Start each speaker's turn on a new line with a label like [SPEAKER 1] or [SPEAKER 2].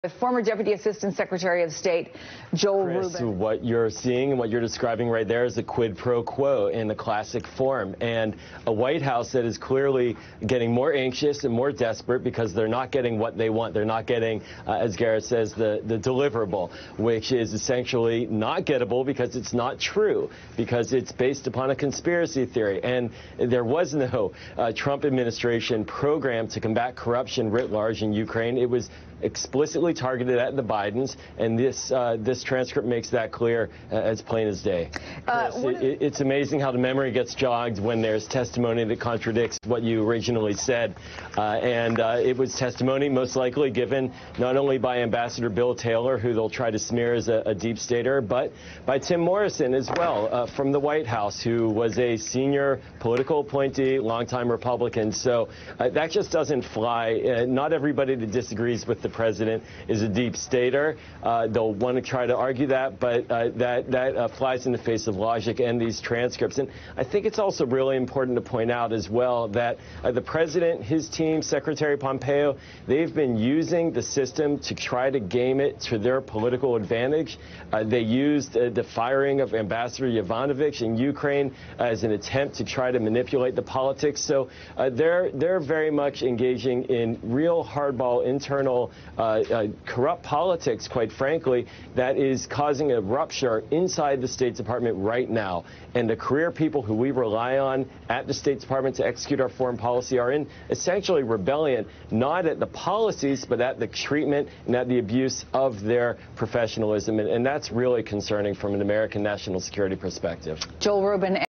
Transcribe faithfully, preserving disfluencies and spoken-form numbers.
[SPEAKER 1] With former Deputy Assistant Secretary of State Joel
[SPEAKER 2] Chris,
[SPEAKER 1] Rubin.
[SPEAKER 2] What you're seeing and what you're describing right there is a quid pro quo in the classic form, and a White House that is clearly getting more anxious and more desperate because they're not getting what they want. They're not getting, uh, as Garrett says, the, the deliverable, which is essentially not gettable because it's not true, because it's based upon a conspiracy theory. And there was no uh, Trump administration program to combat corruption writ large in Ukraine. It was explicitly targeted at the Bidens, and this uh, this transcript makes that clear uh, as plain as day.
[SPEAKER 1] Uh,
[SPEAKER 2] Chris, it, it's amazing how the memory gets jogged when there's testimony that contradicts what you originally said, uh, and uh, it was testimony most likely given not only by Ambassador Bill Taylor, who they'll try to smear as a, a deep stater, but by Tim Morrison as well, uh, from the White House, who was a senior political appointee, longtime Republican. So uh, that just doesn't fly. Uh, not everybody that disagrees with the president is a deep stater. Uh, they'll want to try to argue that, but uh, that, that uh, flies in the face of logic and these transcripts. And I think it's also really important to point out as well that uh, the president, his team, Secretary Pompeo, they've been using the system to try to game it to their political advantage. Uh, they used uh, the firing of Ambassador Yovanovitch in Ukraine as an attempt to try to manipulate the politics. So uh, they're, they're very much engaging in real hardball internal Uh, uh, corrupt politics, quite frankly, that is causing a rupture inside the State Department right now. And the career people who we rely on at the State Department to execute our foreign policy are in essentially rebellion, not at the policies, but at the treatment and at the abuse of their professionalism. And, and that's really concerning from an American national security perspective.
[SPEAKER 1] Joel Rubin.